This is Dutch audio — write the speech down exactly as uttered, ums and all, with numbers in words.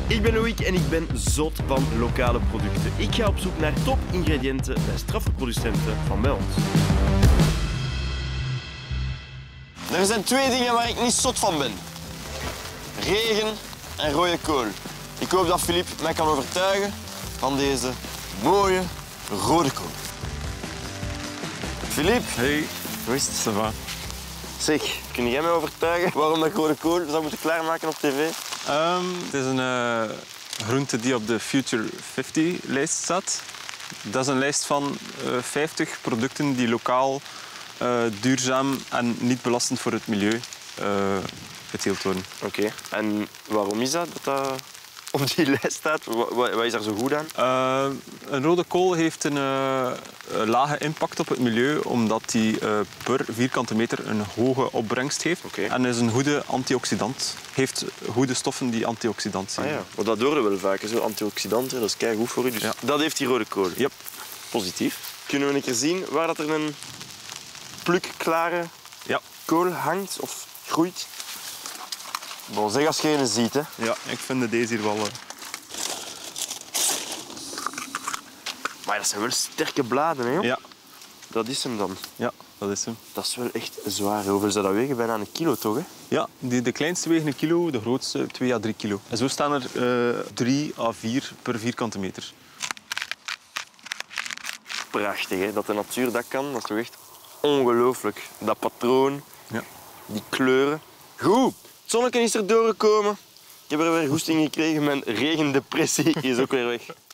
Ik ben Loïc en ik ben zot van lokale producten. Ik ga op zoek naar top-ingrediënten bij straffe producenten van bij ons. Er zijn twee dingen waar ik niet zot van ben. Regen en rode kool. Ik hoop dat Philippe mij kan overtuigen van deze mooie rode kool. Philippe. Hey. Hoe is het? Ça va. Zeg, kun jij mij overtuigen waarom ik rode kool zou moeten klaarmaken op tv? Um, het is een uh, groente die op de Future vijftig-lijst staat. Dat is een lijst van uh, vijftig producten die lokaal, uh, duurzaam en niet belastend voor het milieu uh, geteeld worden. Oké, okay. En waarom is dat dat dat op die lijst staat? Wat, wat is daar zo goed aan? Uh, een rode kool heeft een, uh, een lage impact op het milieu, omdat die uh, per vierkante meter een hoge opbrengst heeft. Okay. En is een goede antioxidant. Heeft goede stoffen die antioxidant zijn. Ah, ja. Maar dat horen we wel vaak, zo antioxidanten, dat is keigoed voor u. Dus ja. Dat heeft die rode kool. Yep. Positief. Kunnen we een keer zien waar dat er een plukklare ja. kool hangt of groeit? Bon, zeg als je een ziet, hè. Ja, ik vind deze hier wel... Uh... Maar dat zijn wel sterke bladen, hè, joh? Ja. Dat is hem dan. Ja, dat is hem. Dat is wel echt zwaar. Hoeveel zou dat wegen? Bijna een kilo, toch, hè? Ja, die, de kleinste wegen een kilo, de grootste twee à drie kilo. En zo staan er uh, drie à vier per vierkante meter. Prachtig, hè? Dat de natuur dat kan. Dat is toch echt ongelooflijk. Dat patroon, ja. Die kleuren. Goed. Het zonnetje is er doorgekomen. Ik heb er weer goesting gekregen. Mijn regendepressie is ook weer weg.